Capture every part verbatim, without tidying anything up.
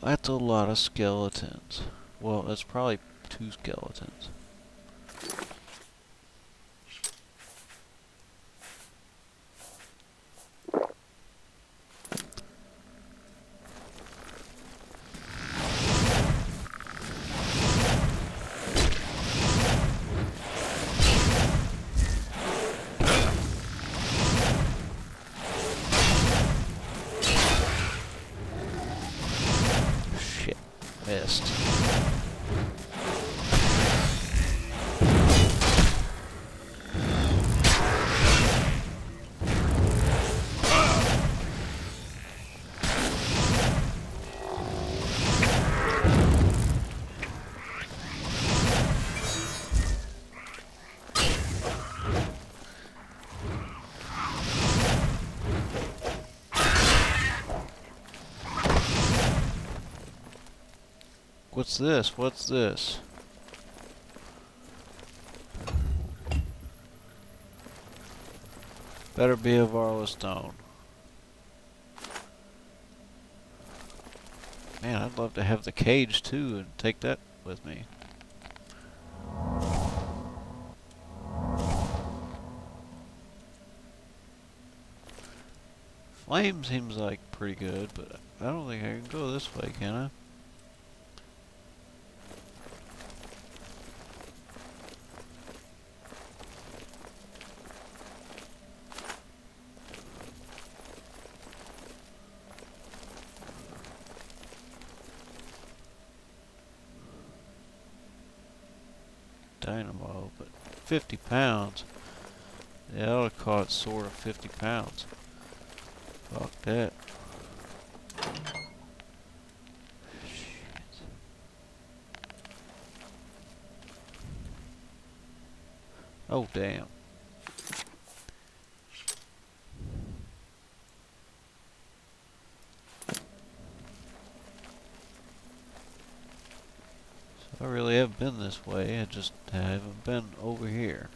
That's a lot of skeletons. Well, that's probably two skeletons. Shit, missed. What's this? What's this? Better be a Varla stone. Man, I'd love to have the cage too and take that with me. Flame seems like pretty good, but I don't think I can go this way, can I? Dynamo, but fifty pounds. Yeah, that would have cost sort of fifty pounds. Fuck that. Shit. Oh, damn. I really haven't been this way, I just haven't been over here.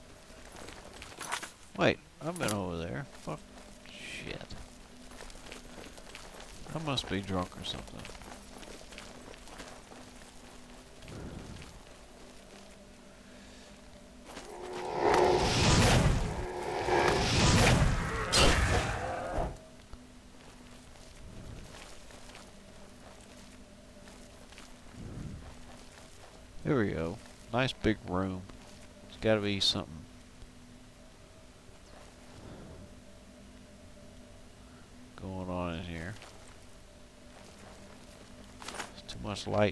Wait, I've been over there. Fuck. Shit. I must be drunk or something. Here we go. Nice big room. There's gotta be something going on in here. There's too much light.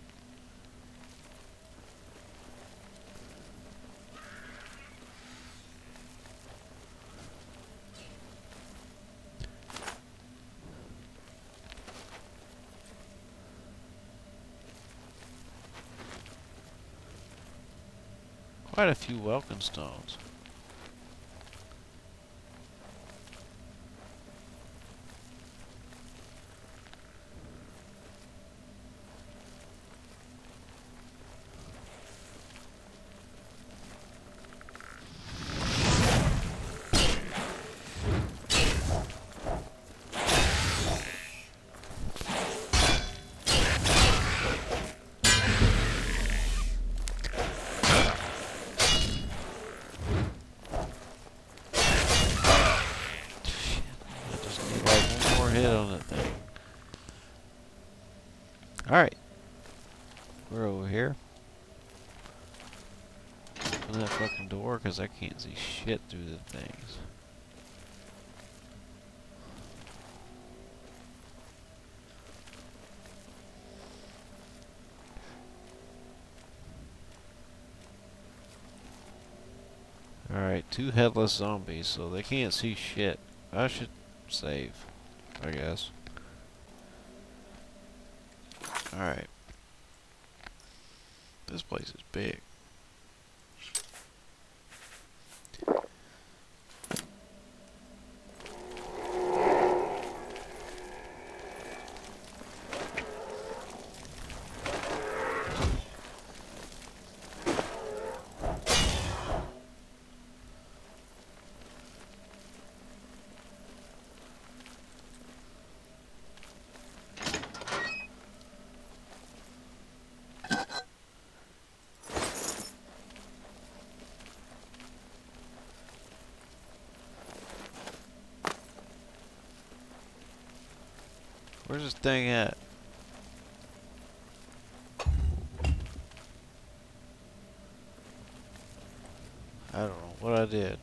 Quite a few Welkin stones. Hit on that thing. Alright. We're over here. Open that fucking door because I can't see shit through the things. Alright, two headless zombies, so they can't see shit. I should save, I guess. Alright. This place is big. Where's this thing at? I don't know what I did.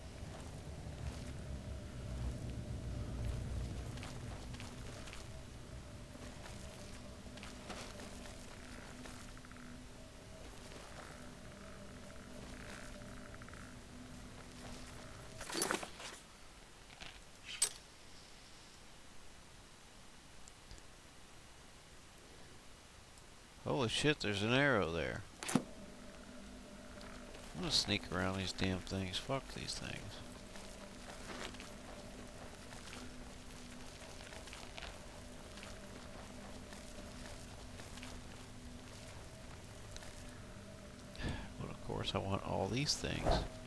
Holy shit, there's an arrow there. I'm gonna sneak around these damn things. Fuck these things. But of course I want all these things.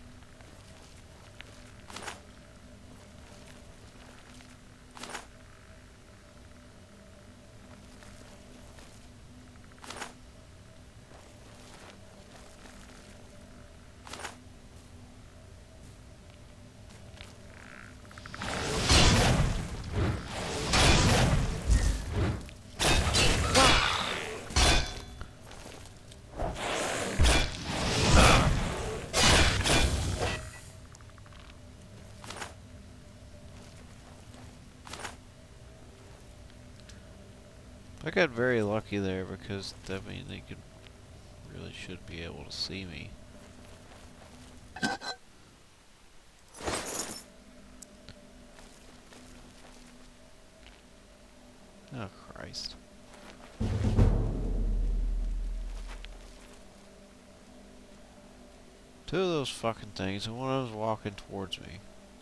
I got very lucky there because that means they could really should be able to see me. Oh Christ. Two of those fucking things and one of them was walking towards me.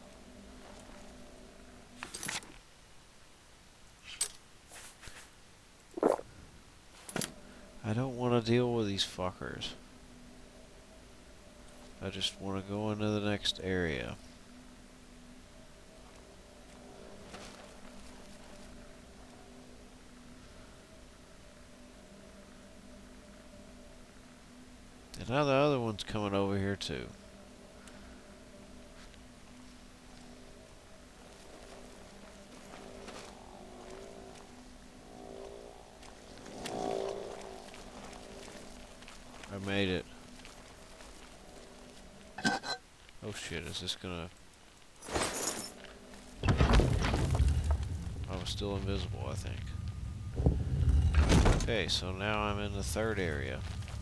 I don't want to deal with these fuckers. I just want to go into the next area. And now the other one's coming over here too. I made it. Oh shit, is this gonna... I was still invisible, I think. Okay, so now I'm in the third area.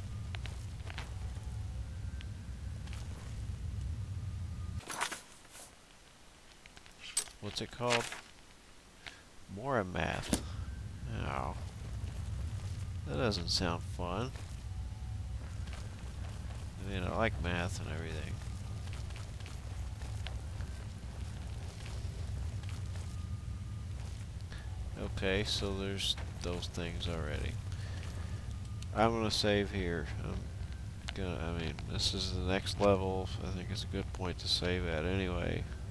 What's it called? Moramath. Oh. That doesn't sound fun. I mean, I like math and everything. Okay, so there's those things already. I'm gonna save here. I'm gonna, I mean, this is the next level. So I think it's a good point to save at anyway.